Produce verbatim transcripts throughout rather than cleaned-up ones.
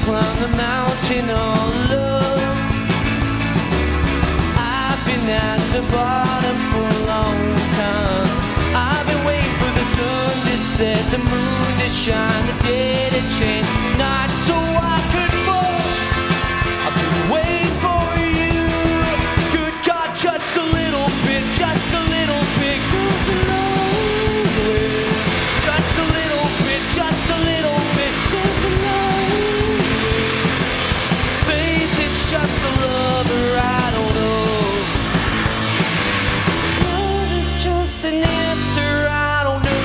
climb the mountain all alone. I've been at the bottom for a long time. I've been waiting for the sun to set, the moon to shine, the day to change, not so I could fall. I've been waiting for you. Good God, just a little bit, just a little bit. Goes a long way. Just a little bit, just a little bit. Goes a long way. Faith is just a lover, I don't know. Love is just an answer, I don't know.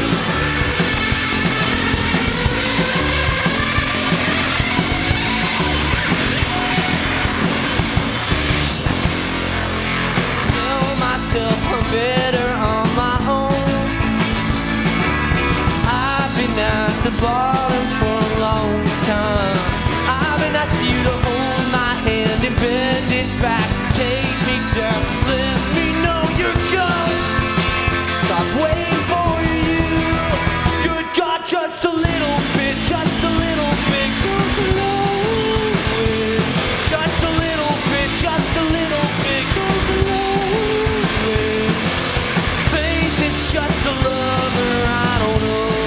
Tell myself I'm better on my own. I've been at the bottom for a long time. I've been asking you to hold my hand and bend it back to take me down. Let me know you're gone. Stop waiting for you. Good God, just a little bit, just a little bit. Goes a long way. Just a little bit, just a little bit. Goes a long way. Faith is just a lover, I don't know.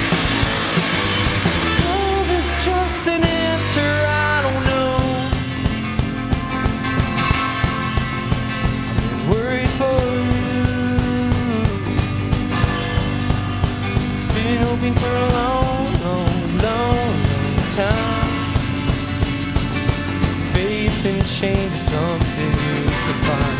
Love is just an answer, I don't know. I've been worried for you. Been hoping for a long, long, long, long time. Faith and change is something you could find.